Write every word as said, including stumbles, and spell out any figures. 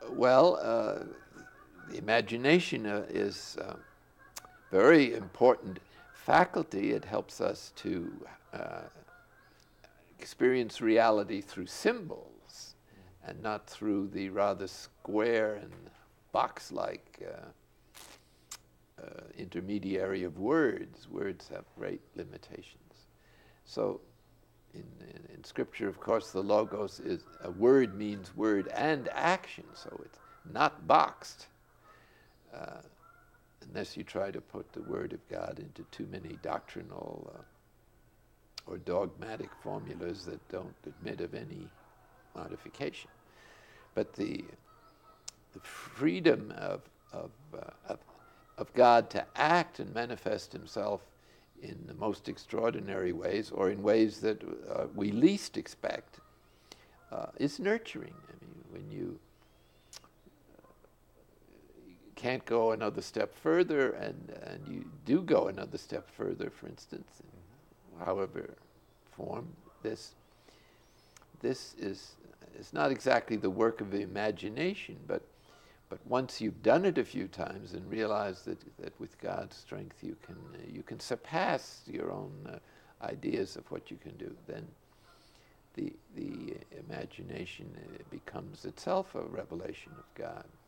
Well, uh, the imagination uh, is a very important faculty. It helps us to uh, experience reality through symbols and not through the rather square and box-like uh, uh, intermediary of words. Words have great limitations. So in, in, in Scripture, of course, the logos is, a word means word and action, so it's not boxed, uh, unless you try to put the Word of God into too many doctrinal uh, or dogmatic formulas that don't admit of any modification. But the, the freedom of, of, uh, of, of God to act and manifest himself in the most extraordinary ways, or in ways that uh, we least expect, uh, is nurturing. I mean, when you can't go another step further, and, and you do go another step further, for instance, in however form, this, this is, is not exactly the work of the imagination, but, but once you've done it a few times and realize that, that with God's strength you can, uh, you can surpass your own uh, ideas of what you can do, then the, the imagination uh, becomes itself a revelation of God.